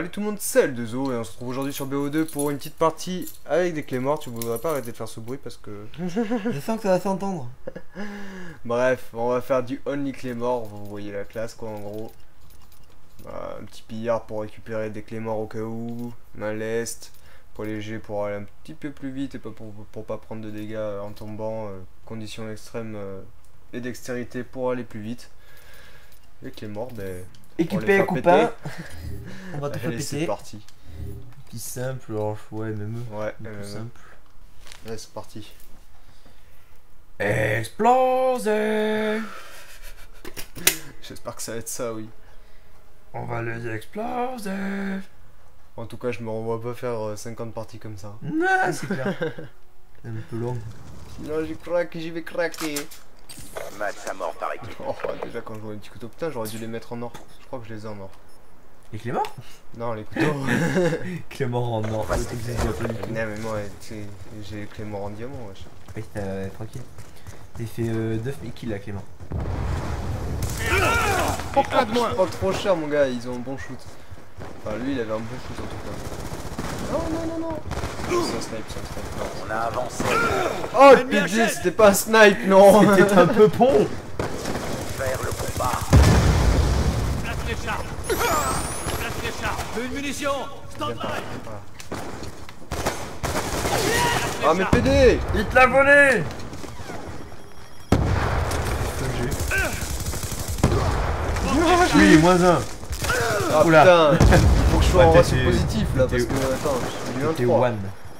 Salut tout le monde, c'est L2O et on se retrouve aujourd'hui sur BO2 pour une petite partie avec des clés mortes. Tu voudrais pas arrêter de faire ce bruit parce que... Je sens que ça va s'entendre. Bref, on va faire du only clés morts, vous voyez la classe quoi en gros. Un petit pillard pour récupérer des clés morts au cas où, main leste, pour léger pour aller un petit peu plus vite et pas pour pas prendre de dégâts en tombant, conditions extrêmes et dextérité pour aller plus vite. Les clés morts, ben... Équipé, copain. On va te faire Allez, c'est péter. parti. Puis simple, alors ouais, même. Ouais, Plus simple. ouais, c'est parti. Exploser. J'espère que ça va être ça, oui. On va les exploser. En tout cas, je me revois pas faire 50 parties comme ça. Non, c'est clair. C'est un peu long. Sinon, j'y vais craquer. Match à mort par équipe. Oh, déjà, quand je vois les petits couteaux, putain, j'aurais dû les mettre en or. Je crois que je les ai en or. Et Clément? Non, les couteaux. Clément en or. Ouais, Le truc, c'est pas du tout. Non, mais moi, tu sais, j'ai les clés morts en diamant, wesh. Oui, tranquille. T'as fait 9 kills là, Clément. Oh, pas de moi. Pas trop cher, mon gars, ils ont un bon shoot. Enfin, lui, il avait un bon shoot en tout cas. Non, non, non, non. C'est un snipe, c'est un snipe. Non. On a avancé Oh, le PD, c'était pas un snipe, non. C'était un peu pont. vers le combat. Place les chars. Place les chars. Une munition. Stand by. Ah, mais PD. Il te l'a volé. Oui, moins un. Ah, Oula. putain. Il faut que je sois en Ouais, ratio t'es- positif là, t'es- parce que, attends, je suis T'es 1-3. one.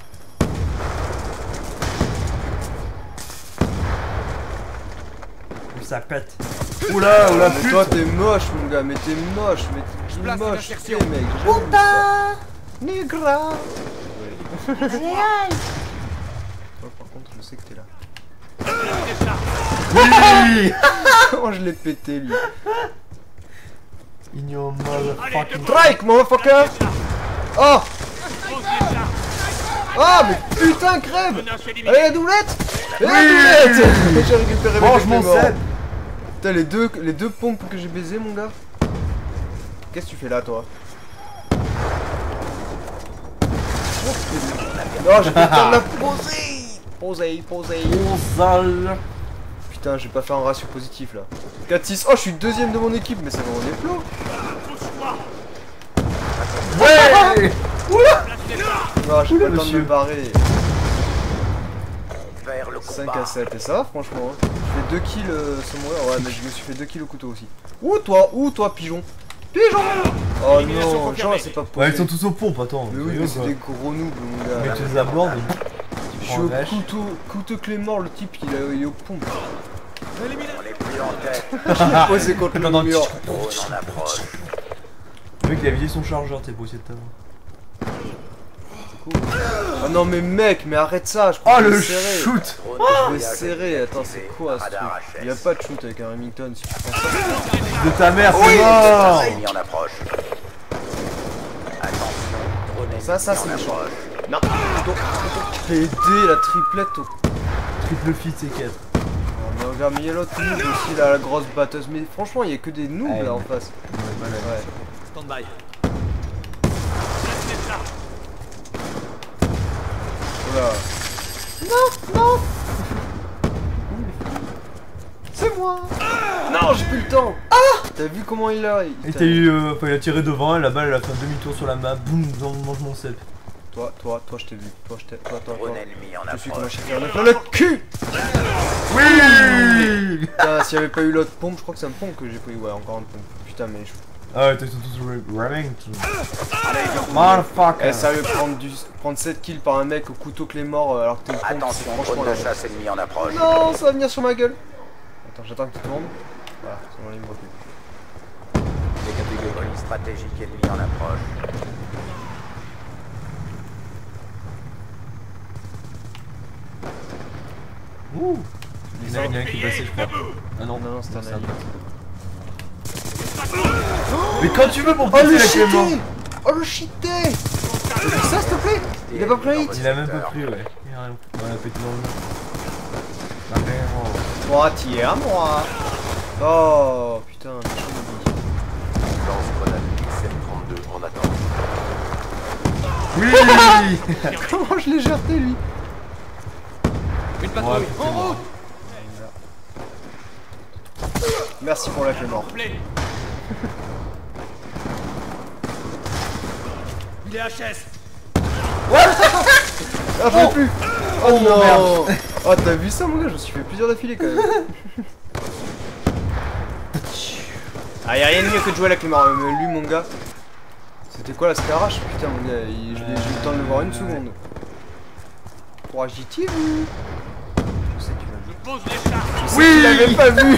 Ça pète. Oula, oula, mais pute. toi t'es moche mon gars, mais t'es moche, mais t'es moche, t'es mec, j'ai jamais vu ça. Negra. Toi par contre je sais que t'es là. Oui. Comment je l'ai pété lui. In your motherfucking... Strike motherfucker. Oh. Ah mais putain crève. Allez la doublette. Et la doublette. J'ai récupéré mes Mange clés mon morts. set. Putain les deux pompes que j'ai baisé mon gars. Qu'est-ce que tu fais là toi? Non, j'ai pas le temps de la poser. Poser. Mon sale. Putain, je vais pas faire un ratio positif là. 4-6. Oh, je suis deuxième de mon équipe, mais ça va en déplo. Ouais. Non, j'ai pas le temps de me barrer. Vers le 5 combat. à 7, et ça va franchement. Hein. Je fais 2 kills sans mourir. Ouais, mais je me suis fait 2 kills au couteau aussi. Où toi, pigeon? Pigeon. Oh non, genre c'est pas possible. Ouais, ils sont tous aux pompes, attends. Mais oui, mais c'est des gros noobs mon Mais gars. tu les abordes. Je suis au couteau clé mort, le type il est aux pompes. On est plus en tête. Je l'ai posé contre le Attends, mur. Drone en approche. Le mec il a vidé son chargeur, t'es pour essayer de t'avoir. Oh non mais mec, mais arrête ça, je crois Oh que je le vais serrer. shoot. Drone Je vais désactivé. serrer, attends c'est quoi ce truc? Radar Il y a pas de shoot avec un Remington si tu penses ça. De ta mère, c'est mort. Ennemi en approche. Attention, drone ennemi Ça, c'est en méchant. approche. Non, PD la triplette au... Triple fit, c'est 4. Oh, mais regarde, mais il y a l'autre noob aussi là, la grosse batteuse. Mais franchement, il y a que des noobs Ouais. là en face. Ouais. Stand by. Place les chars. Voilà. Non. C'est moi. Non, j'ai plus le temps. Ah. T'as vu comment il a... Et t'as eu, enfin, il a tiré devant, et la balle elle a fait un demi-tour sur la map, boum, mange mon cep. Toi, je t'ai vu. Toi. Drone ennemi en Je suis comme un approche. chien dans le cul. Oui. Putain, s'il y avait pas eu l'autre pompe, je crois que c'est un pompe que j'ai pris. Ouais, encore une pompe. Putain, mais je... Ah ouais, ils sont tous ramming. Motherfucker. Eh, sérieux, prendre 7 kills par un mec au couteau clé mort alors que t'es au pompe, c'est Attention, franchement drone la de chasse ennemi en approche. Non, ça va venir sur ma gueule. Attends, j'attends que tu tournes. Voilà, c'est bon, là, il me voit plus. Les catégories stratégiques ennemies en approche. Ouh. Il y en a un qui est passé, je crois. Ah non, Non, c'est un c'est allié. Mais quand tu veux pour Oh passer le la Clément. cheaté. Oh le cheaté. Ça, s'il te plaît. Il a pas pris hit. Il a même pas pris, ouais. Il a rien. On l'a pété dans le mur. Carrément. Moitié à moi. Oh putain, Lance grenade XM32 en attente. Oui. Comment je l'ai jeté lui? Une patrouille. En route. Merci pour la Clémor. Complet. Il est HS. Ah, je l'ai plus! Oh non! Oh, t'as vu ça, mon gars? Je me suis fait plusieurs d'affilée quand même. Ah, y'a rien de mieux que de jouer à la Clémor. Mais lui, mon gars, c'était quoi la Scarache? Putain, mon gars, j'ai eu le temps de le voir une seconde. Pour agiter, vous? Je sais qu'il va. Je pose les chars. Je sais qu'il avait pas vu!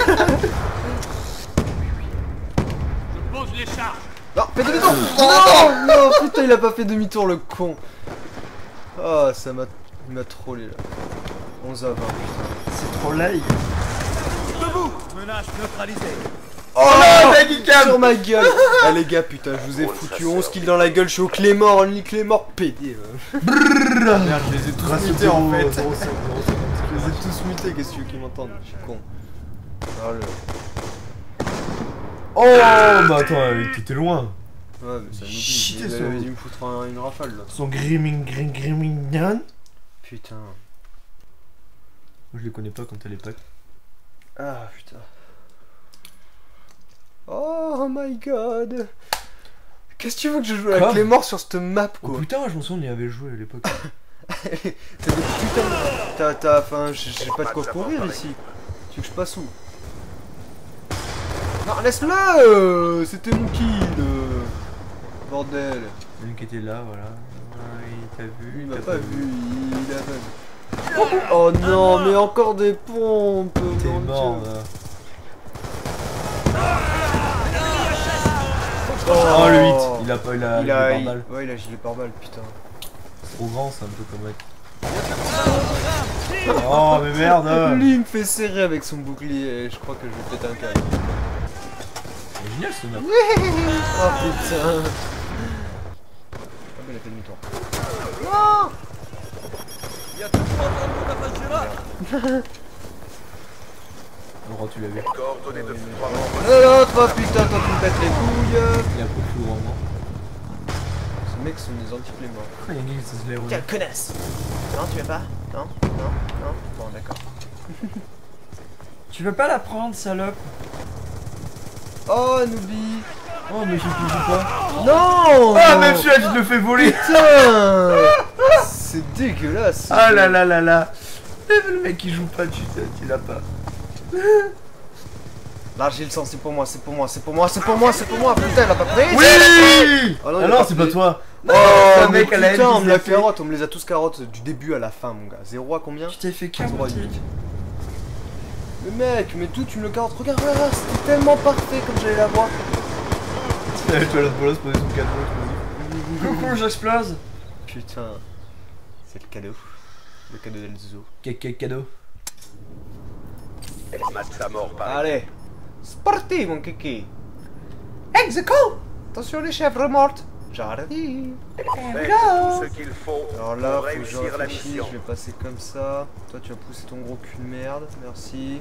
Je pose les chars. Non, fais demi-tour! Non! Non, putain, il a pas fait demi-tour, le con! Ah, ça m'a... Il m'a trollé, là. 11 à 20, putain. C'est trop live. Debout. Menace neutralisée. Oh non, la geekcam sur ma gueule! Ah les gars, putain, je vous ai foutu 11 kills dans la gueule, je suis au Clémor, only Clémor, pédé. Merde, je les ai tous mutés en fait. Je les ai tous mutés, qu'est-ce que tu veux qu'ils m'entendent? Je suis con. Ah, le... Oh bah attends, t'étais loin. Ouais, mais ça nous dit, Shit, il ça avait va. dû me foutre une rafale là. Son grimming nan. Putain. Moi je les connais pas quand elle est pas. Ah putain. Oh my god. Qu'est-ce que tu veux que je joue avec Comme les morts sur cette map Oh quoi? putain, je me souviens on y avait joué à l'époque. T'as des putains de... Enfin, j'ai pas de quoi courir ici. Tu veux que je passe où? Non, laisse-la c'était mon kill bordel. Lui qui était là, voilà. Il t'a vu. Il m'a pas vu, il a pas vu. Oh non, mais encore des pompes. T'es mon mort Dieu. là. Oh le 8, il a pas eu la gilet pare-balles. Ouais, il a gilet pare-balles, putain. C'est trop grand, c'est un peu comme mec. Oh mais merde. Lui il me fait serrer avec son bouclier et je crois que je vais péter un câble. C'est génial ce map. Oh putain. Ah mais il a fait demi-tour. Non. Il y a toujours un monde à face Gérard. Oh tu l'as vu. Coordonnées de foudroiement. Toi putain, toi tu me pètes les couilles. Il a pas de vraiment. Ces mecs sont des anti-plémorts. Il y a une ça se l'est Quelle connasse. Non, tu veux pas? Non, non, non. Bon, d'accord. Tu veux pas la prendre, salope? Oh, Noobi. Oh mais je joue pas. Non. Ah même celui-là tu te le fais voler. Putain. C'est dégueulasse. Ah là là là là. Le mec il joue pas, tu l'as pas. Là j'ai le sang, c'est pour moi, c'est pour moi, c'est pour moi, c'est pour moi, c'est pour moi, putain elle a pas pris. Oui. Oh non, Ah il a non, pas c'est pas pris. toi. Oh le mais mec à la putain, haine on qui me l'a se l'a fait. carotte, on me les a tous carottes du début à la fin mon gars. 0 à combien? Tu t'es fait 0 à carotter. 8. Mais mec, mais tout tu me le carottes, regarde, regarde, c'était tellement parfait comme j'allais l'avoir. Tu vas la bolos poser son cadeau, tu me dis. Coucou, j'explose. Putain, c'est le cadeau. Le cadeau d'Elzo. Quel cadeau. Match à mort par Allez, c'est parti mon kiki. Execo. Attention les chèvres mortes. J'arrive. Faites tout ce qu'il faut Alors là, pour faut que je réussir la réfléchisse, mission. je vais passer comme ça. Toi, tu vas pousser ton gros cul de merde, merci.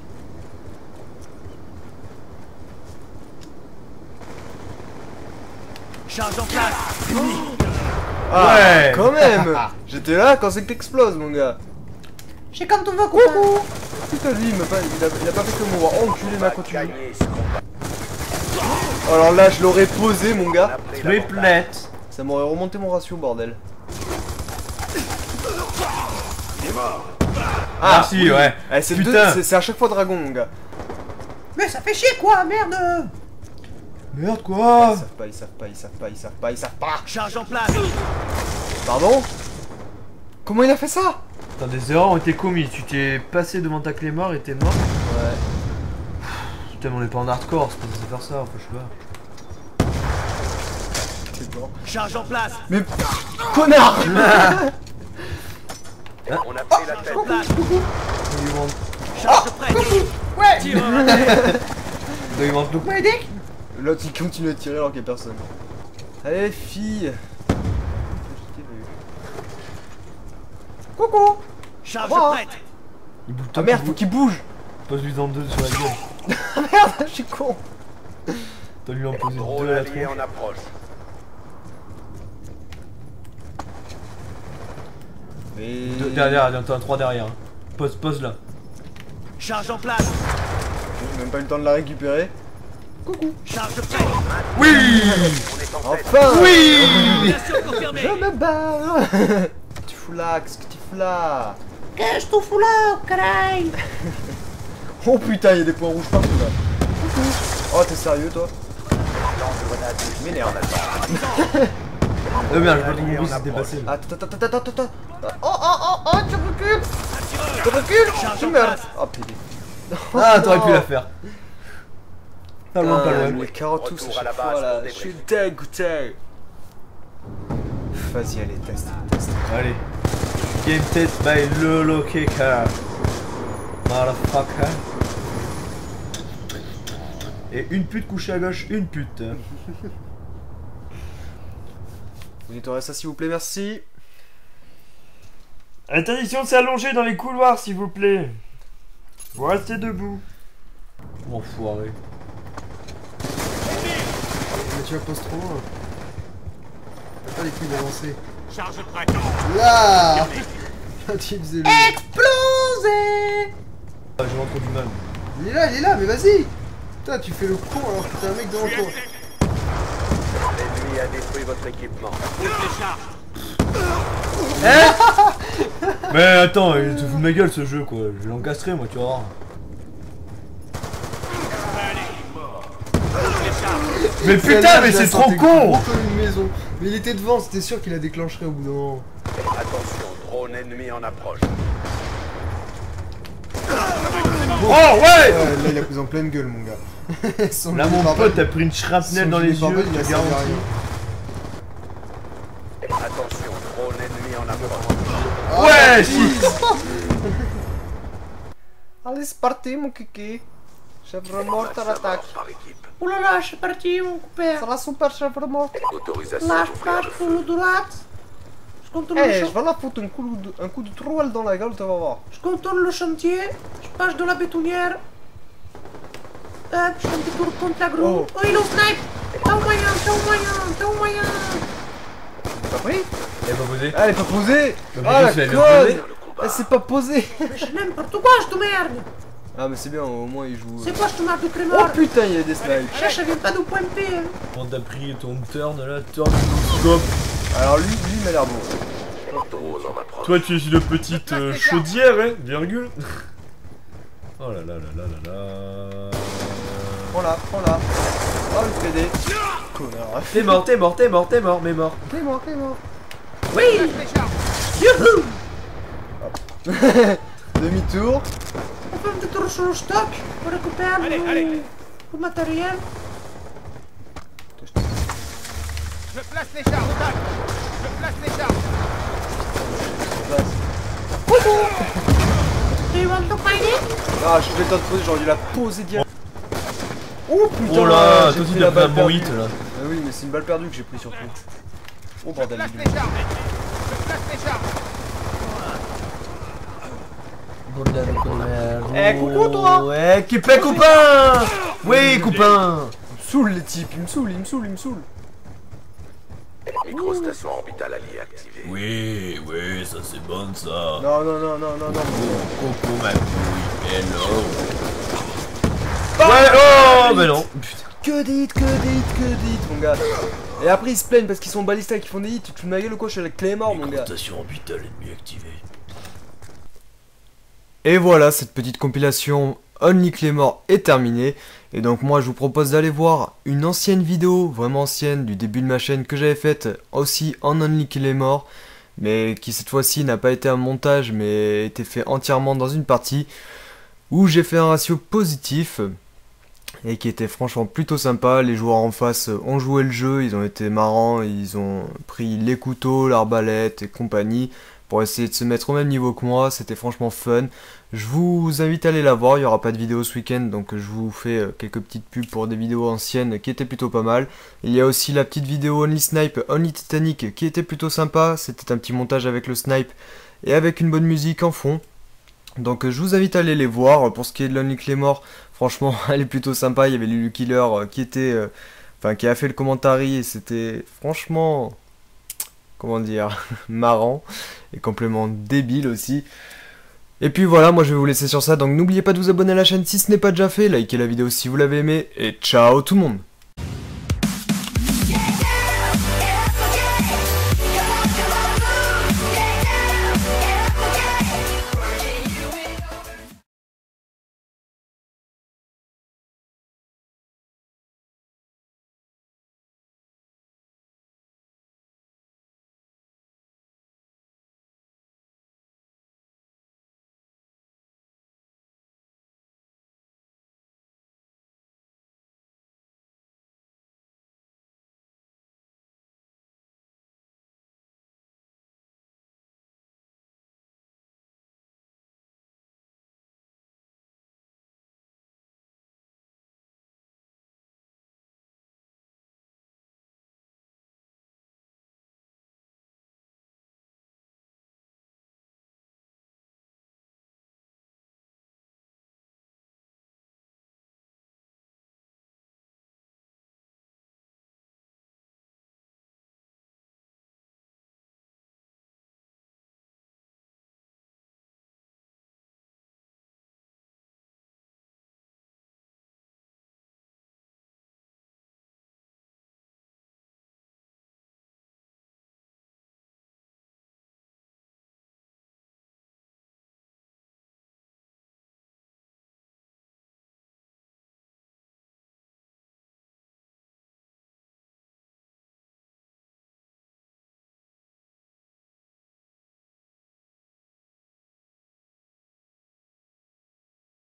Charge en place. Ah, Ouais. quand même. J'étais là quand c'est que t'exploses, mon gars. J'ai comme ton va coucou. Putain, lui, il a pas fait que moi. Oh, enculé, ma continue. Gagner ce combat. Alors là, je l'aurais posé, mon gars. Après l'avantage. Triplet. Ça m'aurait remonté mon ratio, bordel. Ah, Merci, oui. ouais. Eh, c'est Putain. c'est à chaque fois dragon, mon gars. Mais ça fait chier quoi, merde. Merde Ils quoi. savent pas, ils savent pas, ils savent pas, ils savent pas, ils savent pas. Charge en place. Pardon? Comment il a fait ça? Attends, des erreurs ont été commises. Tu t'es passé devant ta clé mort et t'es mort. Ouais. Putain, mais on est pas en hardcore, c'est pas censé faire ça, enfin je sais pas. C'est bon. Charge en place. Mais connard. On a pris la tête. En place. Do you want, Charge prête. Ouais. Tire. do you want look my dick? L'autre il continue à tirer alors qu'il y a personne. Allez fille. Coucou. Charge Oh. prête. Il bouge Ah merde, faut qu'il bouge. Pose-lui dans deux sur la gueule. Ah merde, je suis con. T'as lui en posé Drone deux à la allié tronche. en approche. Mais... Derrière, t'en as 3 derrière. Pose là. Charge en place. J'ai même pas eu le temps de la récupérer. Charge prête. Oui. On est en tête. Enfin. Oui. Bien sûr confirmé. Je me barre. Tu fous là, qu'est-ce que tu fous là? Qu'est-ce que tu fous là, caray? Oh putain, il y a des points rouges partout là. Oh, t'es sérieux toi? Je m'énerve. Merde, j'ai pas compris si c'était passé. Attends. Oh, tu recules. Tu recules. Tu meurs. Oh putain. Ah, t'aurais pu la faire. Pas loin, pas loin. Les carottes tous à Retour à la chaque base fois là. pour Je suis débriefer. dégoûté. Vas-y, allez, teste. Allez. Game test by Lolo Kicker. Motherfucker. Et une pute couchée à gauche, une pute. Vous nettoierez ça s'il vous plaît, merci. Interdiction de s'allonger dans les couloirs, s'il vous plaît. Vous restez debout. Enfoiré. Mais tu vas pas trop loin. T'as pas les couilles d'avancer. Charge prête. Là. Tu faisais le... Explosé. Ah, j'ai encore du mal. Il est là, mais vas-y. Putain, tu fais le con alors que t'as un mec devant toi. L'ennemi a détruit votre équipement. Pose les charges. Mais attends, il te fout de ma gueule ce jeu quoi. Je vais l'encastrer moi, tu vas voir. Mais putain, Celle-là, mais je la c'est trop sentais con. gros comme une maison. Mais il était devant, c'était sûr qu'il la déclencherait au bout d'un moment. Attention, drone ennemi en approche. Oh ouais. Là, il a pris en pleine gueule, mon gars. Son Là gilet mon pare-balles- pote, t'as pris une shrapnel son dans les gilet pare-balles, yeux, il a t'as servi à garanti. rien. Attention, drone ennemi en approche. Ouais, Allez, c'est parti, mon kiki. Chèvre morte à Masse à l'attaque. mort par équipe. Oh là là, c'est parti, mon copain. Ça va super, chèvre morte. Autorisation Là, je d'ouvrir passe le pour feu. le droite. Je contourne Eh, le je chantier. vais la foutre un coup de trouelle dans la gueule, tu vas voir. Je contourne le chantier. Je passe de la bétonnière. Hop, je fais un petit tour contre la grue. Oh. Oh, il est au snipe. T'as au moyen. T'as pris? Elle est pas posée. Ah, elle est pas posée. Donc, Ah, la juste, elle est conne. posée. Elle s'est pas posée. Mais je sais n'importe quoi, je te merde. Ah, mais c'est bien, au moins il joue. C'est quoi, je te marre de Oh crémeur? putain, il y a des snipes. Cherche, elle vient pas nous pointer. Hein. Quand t'as pris ton turn là, turn scope. Alors lui il m'a l'air beau. Drone en approche. Toi tu es une petite chaudière, hein, virgule. Oh là là là là là là. Prends-la. Oh, le PD. Connard. T'es mort, mais mort. T'es mort. Oui. Youhou. Demi-tour. On fait un petit tour sur le stock pour récupérer le matériel. Je place les charges. Je place les charges. Do you want to find it? Ah, je vais le temps de poser, j'aurais dû la poser direct. Oh putain. Oh là, j'ai toi aussi pris t'as la pris un balle bon perdue. hit là. Ah oui, mais c'est une balle perdue que j'ai pris surtout. Oh bordel. Place les charges. Je place les charges. Eh, coucou, toi. Ouais, copain. Oui, copain. Il me saoule les types, il me saoule. Microstation orbitale alliée activée. Oui, ça c'est bon ça. Non. Coco ma couille, hello. Ouais, oh, mais non. Putain. Que dites, mon gars. Et après ils se plaignent parce qu'ils sont balistas et qu'ils font des hits. Tu te fous de ma gueule ou quoi? Je suis avec Claymore, mon gars. Rotation orbitale ennemie activée. Et voilà, cette petite compilation Only Claymore est terminée. Et donc moi je vous propose d'aller voir une ancienne vidéo, vraiment ancienne, du début de ma chaîne que j'avais faite aussi en Only Claymore. Mais qui cette fois-ci n'a pas été un montage mais été fait entièrement dans une partie. Où j'ai fait un ratio positif. Et qui était franchement plutôt sympa. Les joueurs en face ont joué le jeu, ils ont été marrants, ils ont pris les couteaux, l'arbalète et compagnie. Pour essayer de se mettre au même niveau que moi, c'était franchement fun. Je vous invite à aller la voir, il n'y aura pas de vidéo ce week-end, donc je vous fais quelques petites pubs pour des vidéos anciennes qui étaient plutôt pas mal. Il y a aussi la petite vidéo Only Snipe, Only Titanic qui était plutôt sympa, c'était un petit montage avec le snipe et avec une bonne musique en fond. Donc je vous invite à aller les voir. Pour ce qui est de l'Only Claymore, franchement elle est plutôt sympa, il y avait Lulu Killer qui était... qui a fait le commentary et c'était franchement... comment dire, marrant. est complètement débile aussi. Et puis voilà, moi je vais vous laisser sur ça, donc n'oubliez pas de vous abonner à la chaîne si ce n'est pas déjà fait, likez la vidéo si vous l'avez aimé, et ciao tout le monde.